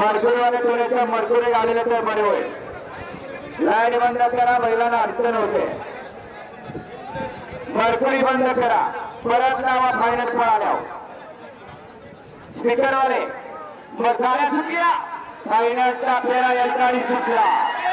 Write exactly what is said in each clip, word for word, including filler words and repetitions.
मरकुरीवाले थोडेसे मरकुरी आलेले तर बरे होईल। लाईन बंद करा, बैलांना अडचण होते। मरकुरी बंद करा, परत लावा फायनल पळाल्या। स्पीकर वाले मग गाड्या सुटल्या, फायनलचा फेरा या ठिकाणी सुटला।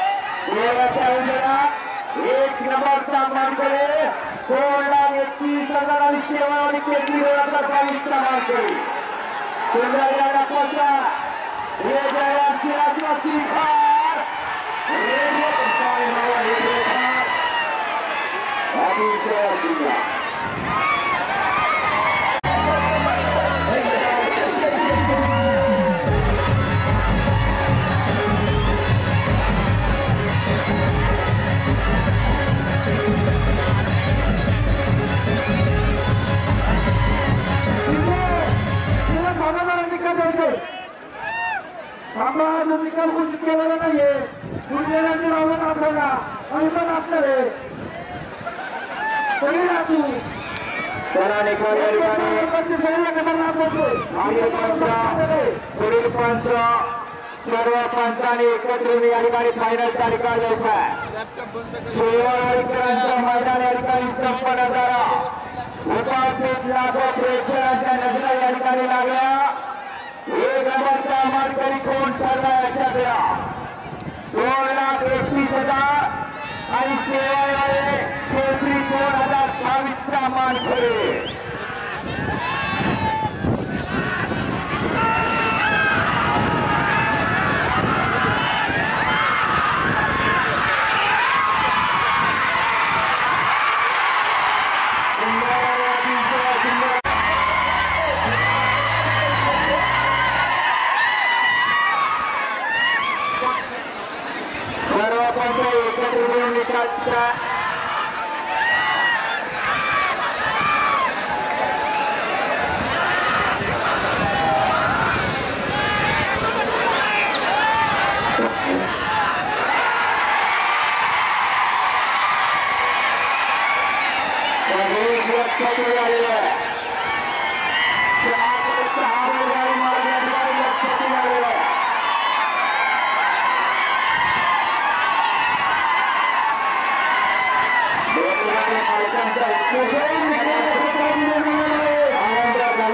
एक नंबरचा मानकरी दोन लाख एकतीस हजार आणि शेवाळी केसरी वेळाचा बावीसचा मानकरी सुंदर याला पोचला। हे जयवंशी राजवासी खार रेडिओ कंपाई नावा हे खार अतिशय सुंदर निकाल घोषित केलेला नाहीये। गुरुदेवांची रावण असायला आणि पण असणार आहे सगळी राजू चला निकाल पुढील पंच सर्व पंचांनी एकत्र या ठिकाणी फायनलचा निकाल द्यायचा आहे। शिववाडकरांचा मैदान या ठिकाणी संपन्न झाला। उपाधीत लाखो प्रेक्षकांच्या नजरा या ठिकाणी लागल्या। एक नंबरचा मानकरी कोण ठरला याच्याकडे दोन लाख एकतीस हजार आणि सेवाळे केसरी दोन हजार बावीसचा मानकरी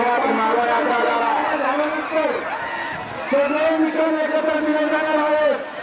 सगळे मित्र एकत्र दिले जाणार आहेत।